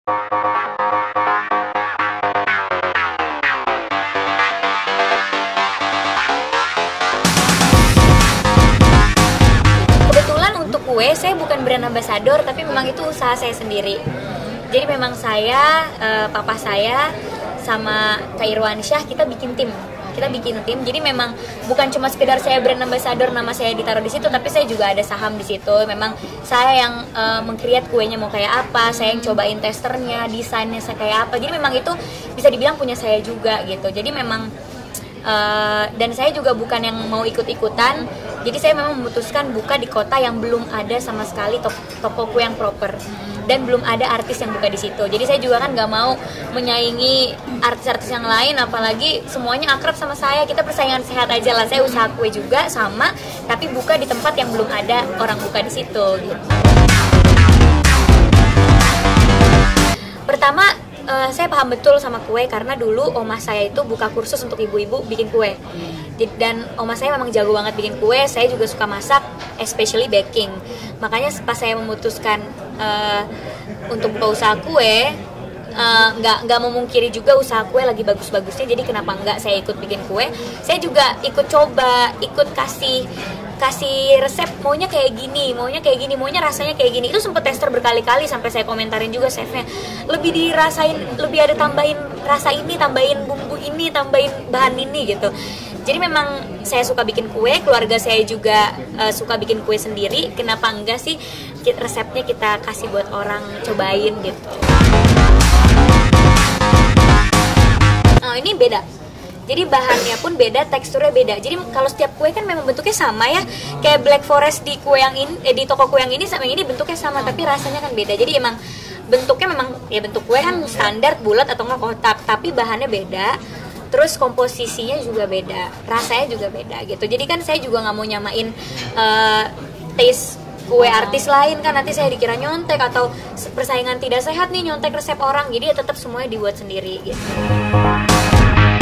Kebetulan untuk kue saya bukan brand ambassador, tapi memang itu usaha saya sendiri. Jadi memang saya, papa saya sama Kak Irwansyah kita bikin tim. Jadi memang bukan cuma sekedar saya brand ambassador, nama saya ditaruh di situ, tapi saya juga ada saham di situ. Memang saya yang meng-create kuenya mau kayak apa, saya yang cobain testernya, desainnya saya kayak apa. Jadi memang itu bisa dibilang punya saya juga gitu. Jadi memang dan saya juga bukan yang mau ikut-ikutan. Jadi saya memang memutuskan buka di kota yang belum ada sama sekali toko kue yang proper, dan belum ada artis yang buka di situ. Jadi saya juga kan nggak mau menyaingi artis-artis yang lain, apalagi semuanya akrab sama saya. Kita persaingan sehat aja lah. Saya usaha kue juga sama, tapi buka di tempat yang belum ada orang buka di situ gitu. Pertama, saya paham betul sama kue karena dulu oma saya itu buka kursus untuk ibu-ibu bikin kue. Dan oma saya memang jago banget bikin kue. Saya juga suka masak, especially baking. Makanya pas saya memutuskan untuk buka usaha kue, nggak memungkiri juga usaha kue lagi bagus-bagusnya. Jadi kenapa nggak saya ikut bikin kue? Saya juga ikut coba, ikut kasih resep, maunya kayak gini, maunya rasanya kayak gini. Itu sempet tester berkali-kali sampai saya komentarin juga chefnya, lebih dirasain, lebih ada tambahin rasa ini, tambahin bumbu ini, tambahin bahan ini gitu. Jadi memang saya suka bikin kue, keluarga saya juga suka bikin kue sendiri. Kenapa enggak sih resepnya kita kasih buat orang cobain gitu. Oh, ini beda. Jadi bahannya pun beda, teksturnya beda. Jadi kalau setiap kue kan memang bentuknya sama ya. Kayak Black Forest di kue yang ini, di toko kue yang ini sama yang ini bentuknya sama, tapi rasanya kan beda. Jadi emang bentuknya memang ya bentuk kue kan standar bulat atau enggak kotak, tapi bahannya beda. Terus komposisinya juga beda, rasanya juga beda gitu. Jadi kan saya juga nggak mau nyamain taste kue artis lain, kan nanti saya dikira nyontek atau persaingan tidak sehat nih, nyontek resep orang. Jadi ya tetap semuanya dibuat sendiri gitu.